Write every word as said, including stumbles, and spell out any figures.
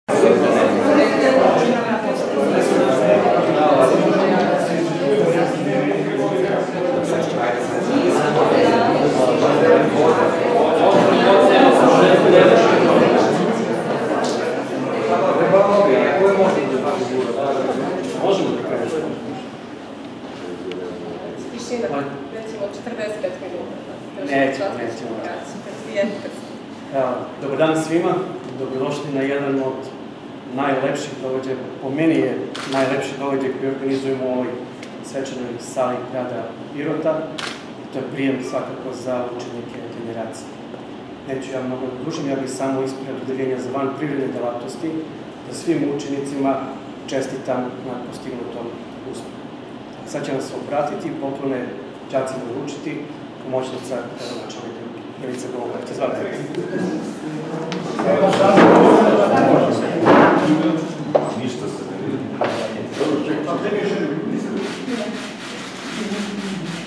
Možemo da kažemo. Tišina, recimo četrdeset pet minuta. Nećemo, nećemo. Dobar dan svima, dobrodošli na jedan od najlepših događaja, po meni je najlepši događaj koji organizujemo u ovoj svečanoj sali grada Pirota. To je prijem svakako za učenike generacije. Neću ja mnogo da dužim, ja bih samo ispred Odeljenja za van privredne delatnosti da svim učenicima čestitam na postignutom uspehu. Sad će nas obratiti, poklone đacima uručiti, pomoćnica načelnika Milica Golovac. Izvolite. Ništa se ne vidi.